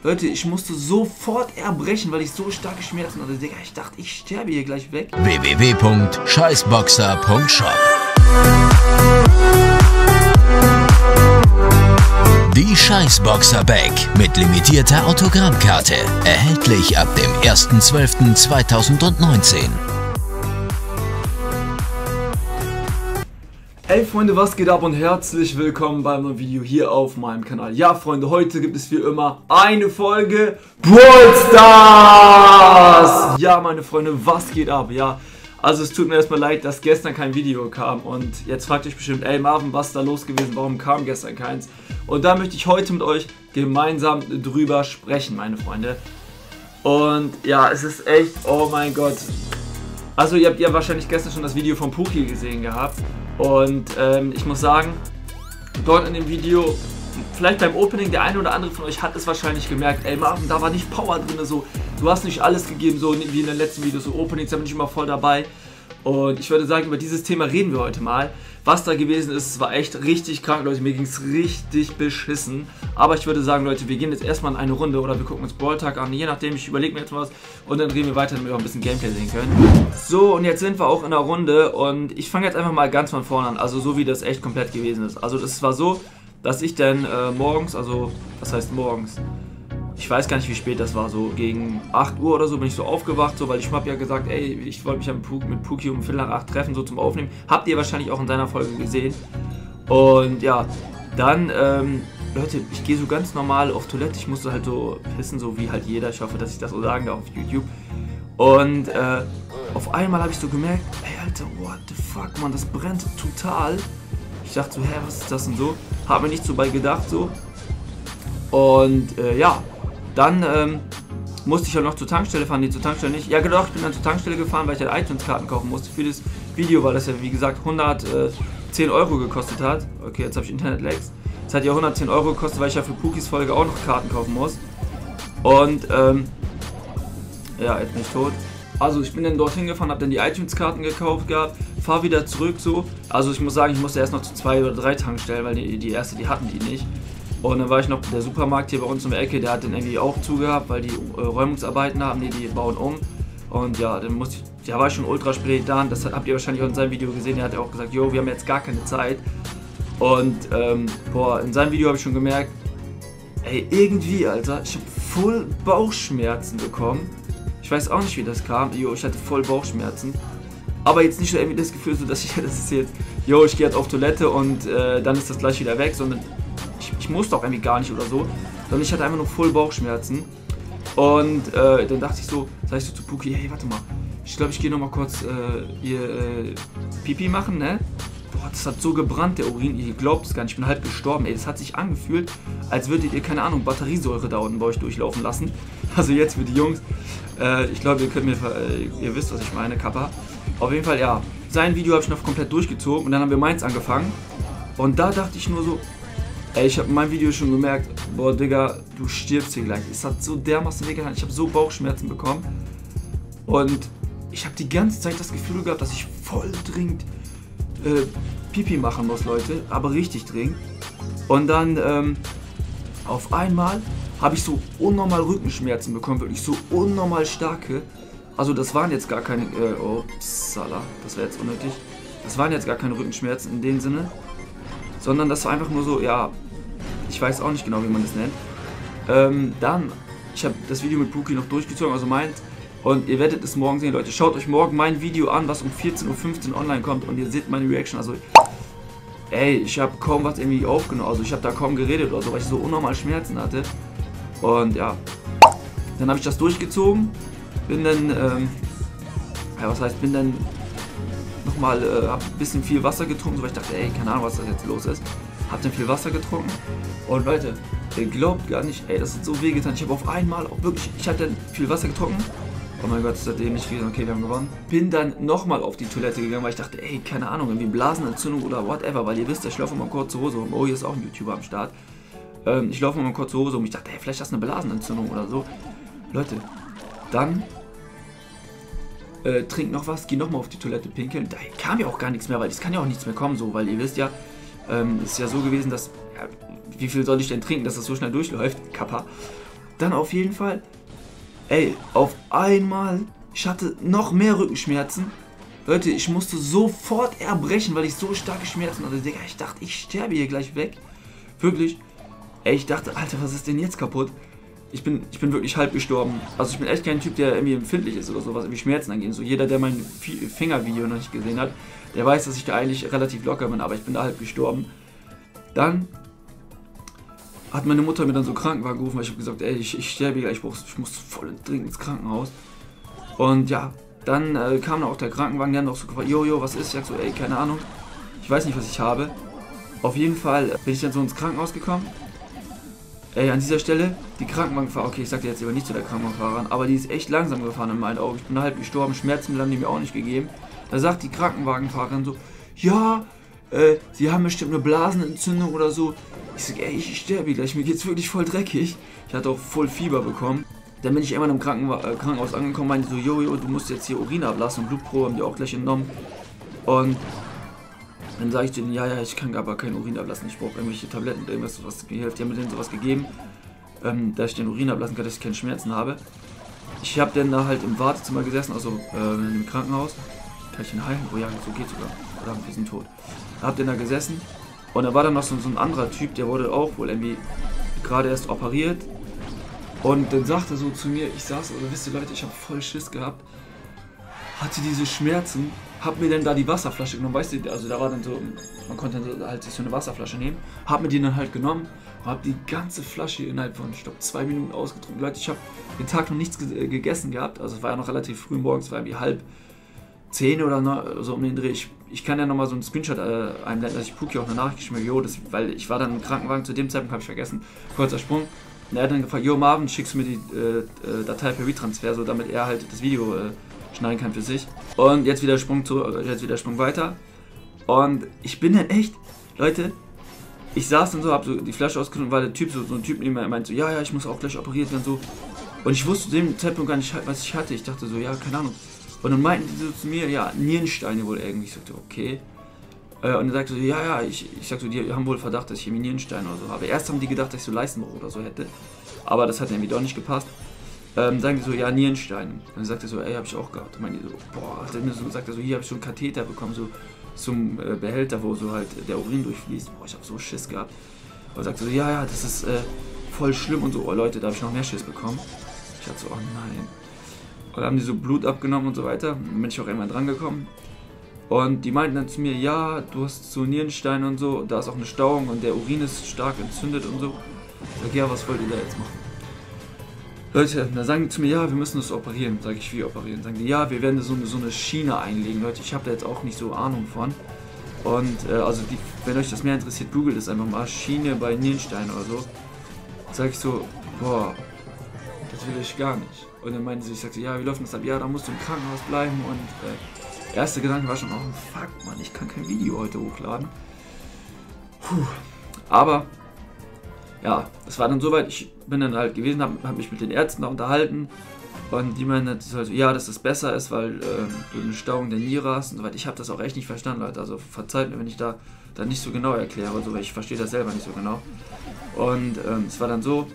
Leute, ich musste sofort erbrechen, weil ich so starke Schmerzen hatte. Digga, ich dachte, ich sterbe hier gleich weg. www.scheißboxer.shop. Die Scheißboxer Bag mit limitierter Autogrammkarte. Erhältlich ab dem 1.12.2019. Hey Freunde, was geht ab und herzlich willkommen beim neuen Video hier auf meinem Kanal. Ja Freunde, heute gibt es wie immer eine Folge Brawl Stars! Ja meine Freunde, was geht ab? Ja, also es tut mir erstmal leid, dass gestern kein Video kam und jetzt fragt euch bestimmt, ey Marvin, was ist da los gewesen? Warum kam gestern keins? Und da möchte ich heute mit euch gemeinsam drüber sprechen, meine Freunde. Und ja, es ist echt, oh mein Gott. Also ihr habt ja wahrscheinlich gestern schon das Video von Puki gesehen gehabt. Und ich muss sagen, dort in dem Video, vielleicht beim Opening, der eine oder andere von euch hat es wahrscheinlich gemerkt, ey Marvin, da war nicht Power drin, so, du hast nicht alles gegeben, so wie in den letzten Videos, so Openings, da bin ich immer voll dabei. Und ich würde sagen, über dieses Thema reden wir heute mal. Was da gewesen ist, war echt richtig krank, Leute, mir ging es richtig beschissen. Aber ich würde sagen, Leute, wir gehen jetzt erstmal in eine Runde oder wir gucken uns Brawl Tag an, je nachdem, ich überlege mir jetzt was und dann reden wir weiter, damit wir auch ein bisschen Gameplay sehen können. So, und jetzt sind wir auch in der Runde und ich fange jetzt einfach mal ganz von vorne an, also so wie das echt komplett gewesen ist. Also das war so, dass ich dann morgens, also was heißt morgens? Ich weiß gar nicht, wie spät das war, so gegen 8 Uhr oder so bin ich so aufgewacht, so, weil ich habe ja gesagt, ey, ich wollte mich mit Puki um Viertel nach 8 treffen, so zum Aufnehmen. Habt ihr wahrscheinlich auch in seiner Folge gesehen. Und ja, dann, Leute, ich gehe so ganz normal auf Toilette, ich musste halt so pissen, so wie halt jeder, ich hoffe, dass ich das so sagen darf auf YouTube. Und auf einmal habe ich so gemerkt, ey Alter, what the fuck, man, das brennt total. Ich dachte so, hä, was ist das denn so? Habe mir nicht so bei gedacht, so. Und ja, dann musste ich halt noch zur Tankstelle fahren, zur Tankstelle nicht. Ja genau, ich bin dann zur Tankstelle gefahren, weil ich halt iTunes-Karten kaufen musste für das Video, weil das ja wie gesagt 110 Euro gekostet hat. Okay, jetzt habe ich Internet-Lags. Das hat ja 110 Euro gekostet, weil ich ja für Pukis Folge auch noch Karten kaufen muss. Und ja, jetzt bin ich tot. Also ich bin dann dorthin gefahren, habe dann die iTunes-Karten gekauft gehabt, fahre wieder zurück so. Also ich muss sagen, ich musste erst noch zu 2 oder 3 Tankstellen, weil die erste, die hatten die nicht. Und dann war ich noch, der Supermarkt hier bei uns um die Ecke, der hat den irgendwie auch zugehabt, weil die Räumungsarbeiten haben, die bauen um. Und ja, dann musste ich, ja, war ich schon ultra spät da, das habt ihr wahrscheinlich auch in seinem Video gesehen, der hat ja auch gesagt, jo, wir haben jetzt gar keine Zeit. Und boah, in seinem Video habe ich schon gemerkt, ey, irgendwie, Alter, ich habe voll Bauchschmerzen bekommen. Ich weiß auch nicht, wie das kam, jo, ich hatte voll Bauchschmerzen. Aber jetzt nicht so irgendwie das Gefühl, so dass ich, das ist jetzt, jo, ich gehe jetzt auf Toilette und dann ist das gleich wieder weg, sondern ich musste auch irgendwie gar nicht oder so, sondern ich hatte einfach nur voll Bauchschmerzen. Und dann dachte ich so, sag ich so zu Puki, hey, warte mal, ich glaube, ich gehe nochmal kurz Pipi machen, ne? Boah, das hat so gebrannt, der Urin, ihr glaubt es gar nicht, ich bin halb gestorben, ey, das hat sich angefühlt, als würdet ihr, keine Ahnung, Batteriesäure da unten bei euch durchlaufen lassen. Also jetzt für die Jungs, ich glaube, ihr wisst, was ich meine, Kappa. Auf jeden Fall, ja, sein Video habe ich noch komplett durchgezogen und dann haben wir meins angefangen. Und da dachte ich nur so, ey, ich habe in meinem Video schon gemerkt, boah, Digga, du stirbst hier gleich. Es hat so dermaßen wehgetan, ich habe so Bauchschmerzen bekommen. Und ich habe die ganze Zeit das Gefühl gehabt, dass ich voll dringend Pipi machen muss, Leute. Aber richtig dringend. Und dann, auf einmal habe ich so unnormal Rückenschmerzen bekommen, wirklich so unnormal starke. Also das waren jetzt gar keine, upsala, das wäre jetzt unnötig. Das waren jetzt gar keine Rückenschmerzen in dem Sinne. Sondern das war einfach nur so, ja, ich weiß auch nicht genau, wie man das nennt. Dann, ich habe das Video mit Puki noch durchgezogen, also meins. Und ihr werdet es morgen sehen, Leute. Schaut euch morgen mein Video an, was um 14:15 Uhr online kommt. Und ihr seht meine Reaction. Also, ey, ich habe kaum was irgendwie aufgenommen. Also ich habe da kaum geredet oder so, weil ich so unnormal Schmerzen hatte. Und ja, dann habe ich das durchgezogen. Bin dann, ja, was heißt, bin dann nochmal, hab ein bisschen viel Wasser getrunken, so, weil ich dachte, ey, keine Ahnung, was das jetzt los ist. Hab dann viel Wasser getrunken und Leute, ihr glaubt gar nicht, ey, das hat so wehgetan. Ich habe auf einmal auch wirklich, ich hatte dann viel Wasser getrunken. Oh mein Gott, das hat nicht gewesen, okay, wir haben gewonnen. Bin dann nochmal auf die Toilette gegangen, weil ich dachte, ey, keine Ahnung, irgendwie Blasenentzündung oder whatever, weil ihr wisst, ich laufe immer kurze Hose rum. Oh, hier ist auch ein YouTuber am Start. Ich laufe immer kurze Hose rum. Ich dachte, ey, vielleicht ist das eine Blasenentzündung oder so. Leute, dann trink noch was, geh nochmal auf die Toilette pinkeln. Da kam ja auch gar nichts mehr, weil es kann ja auch nichts mehr kommen, so, weil ihr wisst ja, ist ja so gewesen, dass, ja, wie viel soll ich denn trinken, dass das so schnell durchläuft, Kappa. Dann auf jeden Fall, ey, auf einmal, ich hatte noch mehr Rückenschmerzen. Leute, ich musste sofort erbrechen, weil ich so starke Schmerzen hatte. Digga, ich dachte, ich sterbe hier gleich weg. Wirklich. Ey, ich dachte, Alter, was ist denn jetzt kaputt? Ich bin wirklich halb gestorben. Also ich bin echt kein Typ, der irgendwie empfindlich ist oder sowas, wie Schmerzen angeht. So jeder, der mein Fingervideo noch nicht gesehen hat, der weiß, dass ich da eigentlich relativ locker bin, aber ich bin da halb gestorben. Dann hat meine Mutter mir dann so Krankenwagen gerufen, weil ich habe gesagt, ey, ich sterbe gleich, ich muss voll dringend ins Krankenhaus. Und ja, dann kam auch der Krankenwagen, die haben auch so gefragt, Jojo, was ist? Ich sag so, ey, keine Ahnung, ich weiß nicht, was ich habe. Auf jeden Fall bin ich dann so ins Krankenhaus gekommen. Ey, an dieser Stelle, die Krankenwagenfahrer, okay, ich sag dir jetzt aber nicht zu der Krankenwagenfahrerin, aber die ist echt langsam gefahren in meinen Augen. Ich bin halb gestorben, Schmerzmittel haben die mir auch nicht gegeben. Da sagt die Krankenwagenfahrerin so, ja, sie haben bestimmt eine Blasenentzündung oder so. Ich sag, ey, ich sterbe gleich, mir geht's wirklich voll dreckig. Ich hatte auch voll Fieber bekommen. Dann bin ich irgendwann im Krankenhaus angekommen, meinte so, Jojo, du musst jetzt hier Urin ablassen und Blutprobe haben die auch gleich entnommen. Und dann sage ich denen, ja, ich kann aber kein Urin ablassen, ich brauche irgendwelche Tabletten oder irgendwas, was mir hilft. Die haben mir denen sowas gegeben, dass ich den Urin ablassen kann, dass ich keine Schmerzen habe. Ich habe dann da halt im Wartezimmer gesessen, also im Krankenhaus. Kann ich ihn heilen? Oh ja, so geht's sogar. Verdammt, wir sind tot. Da hab den da gesessen und da war dann noch so ein anderer Typ, der wurde auch wohl irgendwie gerade erst operiert. Und dann sagte er so zu mir, ich saß, also wisst ihr Leute, ich habe voll Schiss gehabt, hatte diese Schmerzen, hab mir dann da die Wasserflasche genommen, weißt du, also da war dann so, man konnte dann halt sich so eine Wasserflasche nehmen, hab mir die dann halt genommen und hab die ganze Flasche innerhalb von, ich glaube, 2 Minuten ausgetrunken. Leute, ich habe den Tag noch nichts gegessen gehabt, also es war ja noch relativ früh morgens, es war irgendwie 9:30 oder so um den Dreh. Ich kann ja nochmal so einen Screenshot einblenden, dass ich Puki auch eine Nachricht geschrieben habe, weil ich war dann im Krankenwagen, zu dem Zeitpunkt habe ich vergessen, kurzer Sprung. Und er hat dann gefragt, jo Marvin, schickst du mir die Datei per WeTransfer, so damit er halt das Video schneiden kann für sich. Und jetzt wieder Sprung weiter. Und ich bin dann echt, Leute, ich saß dann so, hab so die Flasche ausgetrunken, weil der Typ, so ein Typ neben mir meinte so, ja, ich muss auch gleich operiert werden, so. Und ich wusste zu dem Zeitpunkt gar nicht, was ich hatte. Ich dachte so, ja, keine Ahnung. Und dann meinten die so zu mir, ja, Nierensteine wohl irgendwie. Ich sagte, okay. Und dann sagte so, ja, ich sag so, die haben wohl Verdacht, dass ich hier Nierensteine oder so habe. Erst haben die gedacht, dass ich so Leistenbruch oder so hätte. Aber das hat irgendwie doch nicht gepasst. Sagen die so, ja, Nierensteine. Und dann sagt er so, ey, hab ich auch gehabt. Und meinte die so, boah, dann sagt er so, hier habe ich so einen Katheter bekommen, so zum Behälter, wo so halt der Urin durchfließt. Boah, ich habe so Schiss gehabt. Und sagt so, ja, das ist voll schlimm und so. Oh Leute, da habe ich noch mehr Schiss bekommen. Ich dachte so, oh nein. Und dann haben die so Blut abgenommen und so weiter. Dann bin ich auch irgendwann dran gekommen. Und die meinten dann zu mir, ja, du hast so Nierensteine und so, da ist auch eine Stauung und der Urin ist stark entzündet und so. Ich sag, ja, was wollt ihr da jetzt machen? Leute, dann sagen die zu mir, ja, wir müssen das operieren. Sag ich, wie operieren? Sagen die, ja, wir werden so eine Schiene einlegen. Leute, ich habe da jetzt auch nicht so Ahnung von. Und also wenn euch das mehr interessiert, googelt es einfach mal, Schiene bei Nierensteinen oder so. Sag ich so, boah, das will ich gar nicht. Und dann meinte sie, ich sagte, ja, wie läuft das ab? Ja, da musst du im Krankenhaus bleiben und der erste Gedanke war schon, oh fuck, Mann, ich kann kein Video heute hochladen. Puh. Aber, ja, das war dann soweit, ich bin dann halt gewesen, hab mich mit den Ärzten da unterhalten und die meinten halt so, ja, dass das besser ist, weil du eine Stauung der Niere hast und so weiter. Ich habe das auch echt nicht verstanden, Leute, also verzeiht mir, wenn ich da nicht so genau erkläre, so, weil ich verstehe das selber nicht so genau. Und es war dann so,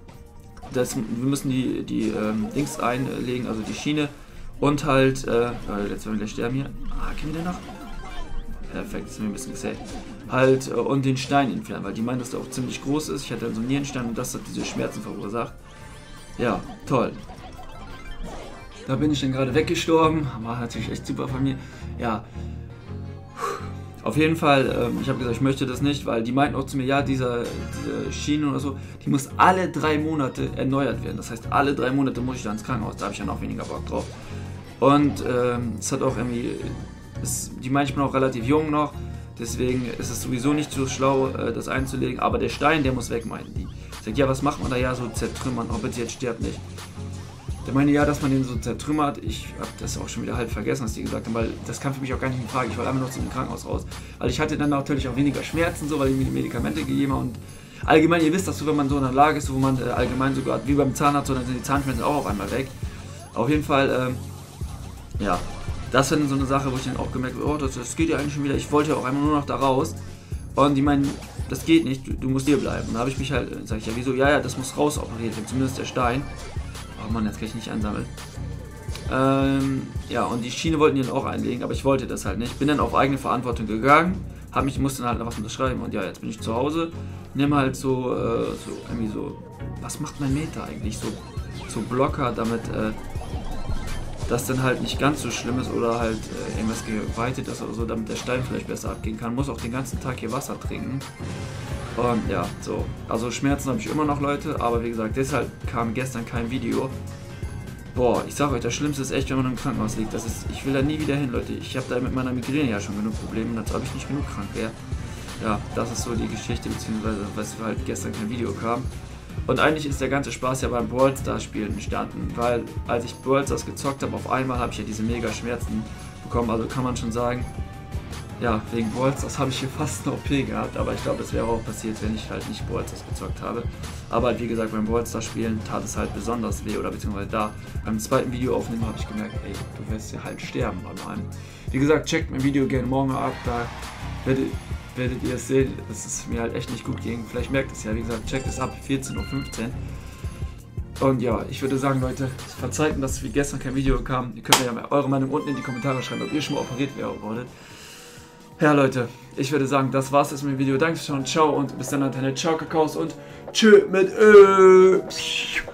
dass wir müssen die Dings einlegen, also die Schiene. Und halt, jetzt werden wir gleich sterben hier. Kennen wir den noch? Perfekt, ist mir ein bisschen gesaved. Halt, und den Stein entfernen, weil die meinen, dass der auch ziemlich groß ist. Ich hatte dann so einen Nierenstein und das hat diese Schmerzen verursacht. Ja, toll. Da bin ich dann gerade weggestorben. War natürlich echt super von mir. Ja. Auf jeden Fall, ich habe gesagt, ich möchte das nicht, weil die meinten auch zu mir, ja, diese Schiene oder so, die muss alle 3 Monate erneuert werden. Das heißt, alle 3 Monate muss ich da ins Krankenhaus, da habe ich ja noch weniger Bock drauf. Und es hat auch irgendwie, die meinen, ich bin auch relativ jung noch, deswegen ist es sowieso nicht so schlau, das einzulegen. Aber der Stein, der muss weg, meinten die. Ich sage, ja, was macht man da? Ja, so zertrümmern, oh bitte, jetzt stirbt nicht. Der meinte, ja, dass man den so zertrümmert. Ich habe das auch schon wieder halb vergessen, was die gesagt haben, weil das kam für mich auch gar nicht in Frage. Ich wollte einfach nur zu dem Krankenhaus raus. Weil ich hatte dann natürlich auch weniger Schmerzen, so, weil die mir die Medikamente gegeben haben. Und allgemein, ihr wisst das so, wenn man so in einer Lage ist, wo man allgemein sogar, wie beim Zahnarzt, so, dann sind die Zahnschmerzen auch auf einmal weg. Auf jeden Fall, ja, das war dann so eine Sache, wo ich dann auch gemerkt habe, oh, das geht ja eigentlich schon wieder. Ich wollte ja auch einmal nur noch da raus. Und die meinen, das geht nicht, du musst hier bleiben. Und da habe ich mich halt, sag ich, ja wieso, ja, das muss raus operiert werden, zumindest der Stein. Oh Mann, jetzt kann ich nicht einsammeln. Ja, und die Schiene wollten die dann auch einlegen, aber ich wollte das halt nicht. Bin dann auf eigene Verantwortung gegangen, musste dann halt noch was unterschreiben und ja, jetzt bin ich zu Hause, nehme halt so irgendwie so, was macht mein Meter eigentlich? So Blocker, damit das dann halt nicht ganz so schlimm ist oder halt irgendwas geweitet ist oder so, damit der Stein vielleicht besser abgehen kann. Muss auch den ganzen Tag hier Wasser trinken. Und ja, so. Also Schmerzen habe ich immer noch, Leute, aber wie gesagt, deshalb kam gestern kein Video. Boah, ich sag euch, das Schlimmste ist echt, wenn man im Krankenhaus liegt. Ich will da nie wieder hin, Leute. Ich habe da mit meiner Migräne ja schon genug Probleme und als ob ich nicht genug krank wäre. Ja, das ist so die Geschichte, beziehungsweise weshalb halt gestern kein Video kam. Und eigentlich ist der ganze Spaß ja beim Brawl Stars Spielen entstanden, weil als ich Brawl Stars gezockt habe, auf einmal habe ich ja diese mega Schmerzen bekommen. Also kann man schon sagen, ja, wegen Brawl Stars habe ich hier fast eine OP gehabt, aber ich glaube, das wäre auch passiert, wenn ich halt nicht Brawl Stars gezockt habe. Aber halt, wie gesagt, beim Brawl Stars Spielen tat es halt besonders weh, oder beziehungsweise da beim zweiten Video aufnehmen habe ich gemerkt, ey, du wirst ja halt sterben bei meinem. Wie gesagt, checkt mein Video gerne morgen ab, da werdet ihr es sehen, dass es mir halt echt nicht gut ging. Vielleicht merkt es ja, wie gesagt, checkt es ab, 14:15 Uhr. Und ja, ich würde sagen, Leute, verzeiht mir, dass wie gestern kein Video kam. Ihr könnt mir ja mal eure Meinung unten in die Kommentare schreiben, ob ihr schon mal operiert wurdet. Ja, Leute, ich würde sagen, das war's jetzt mit dem Video. Danke fürs Schauen, ciao und bis dann, Internet. Ciao, Kakaos und tschö mit Ö.